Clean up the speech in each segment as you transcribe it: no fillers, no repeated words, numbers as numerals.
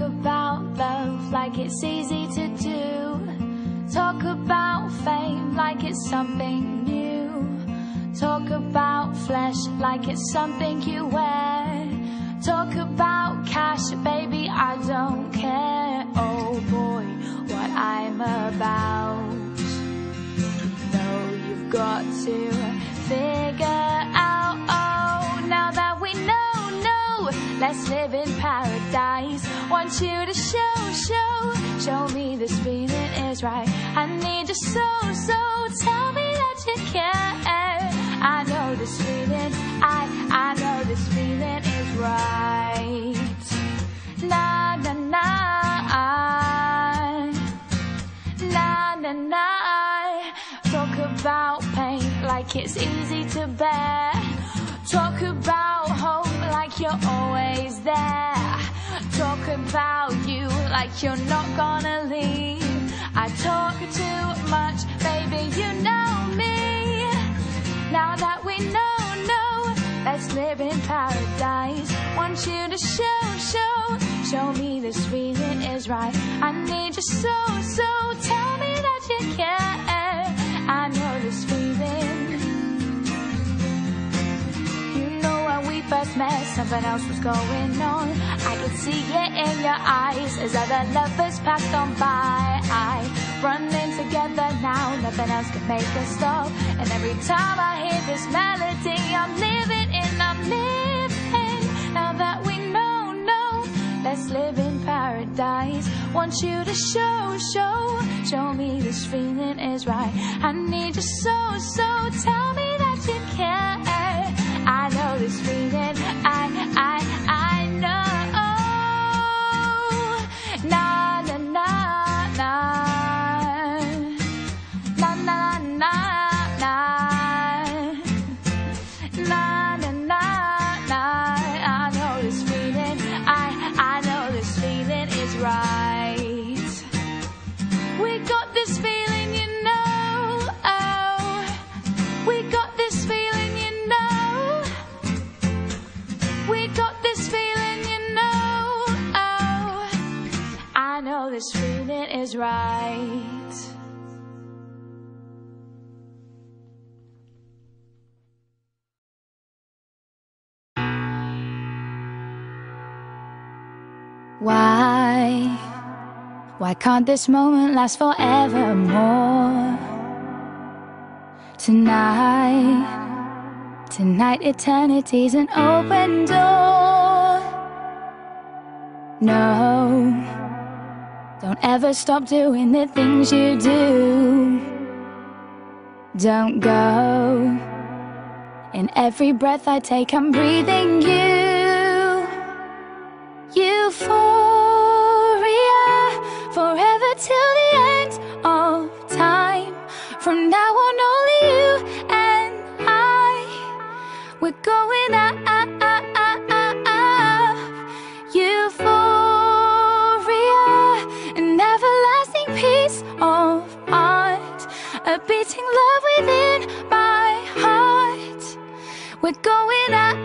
about love like it's easy to do. Talk about fame like it's something new. Talk about flesh like it's something you wear. Talk about cash, baby, I don't care. Oh boy, what I'm about. No, you've got to figure out. Oh, now that we know, let's live in paradise. Want you to show me this feeling is right. I need you so, tell me that you care. I know this feeling, I know this feeling is right. Na na na, na na na. Talk about pain like it's easy to bear. Talk about hope like you're always there. Talk about you like you're not gonna leave. I talk too much, baby, you know me. Now that we know, let's live in paradise. Want you to show me this feeling is right. I need you so, tell me that you care. I know this feeling. First met, something else was going on. I could see it in your eyes as other lovers passed on by. I running together now, nothing else can make us stop. And every time I hear this melody, I'm living. Now that we know, let's live in paradise. Want you to show me this feeling is right. I need you so, tell me that you care. I know this feeling, I know. Na na na na, na na na na, na na na na. I know this feeling, I know this feeling is right. We got this feeling, you know. Oh, we got this feeling. We got this feeling, you know. Oh, I know this feeling is right. Why can't this moment last forevermore? Tonight eternity's an open door. No, don't ever stop doing the things you do. Don't go. In every breath I take, I'm breathing you. Euphoria, forever till the end of time. From now on only you and we're going up, euphoria, an everlasting piece of art, a beating love within my heart. We're going up,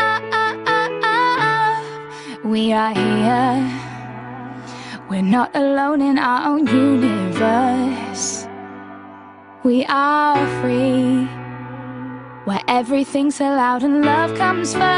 we are here. We're not alone in our own universe. We are free, where everything's allowed and love comes first.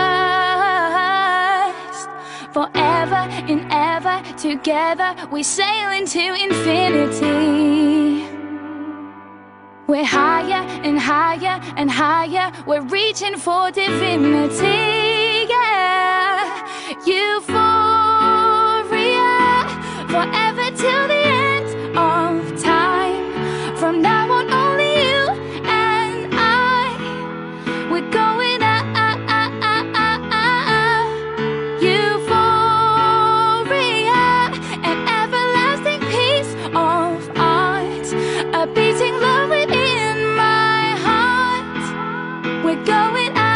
Forever and ever together we sail into infinity. We're higher and higher and higher, we're reaching for divinity. Yeah, euphoria, forever till the end of time. From now on only you and I. We're going up, euphoria, an everlasting piece of art, a beating love within my heart. We're going up,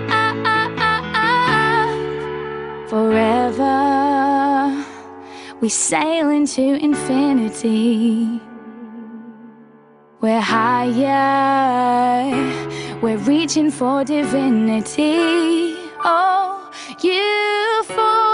forever. We sail into infinity. We're higher, we're reaching for divinity. Oh, euphoria.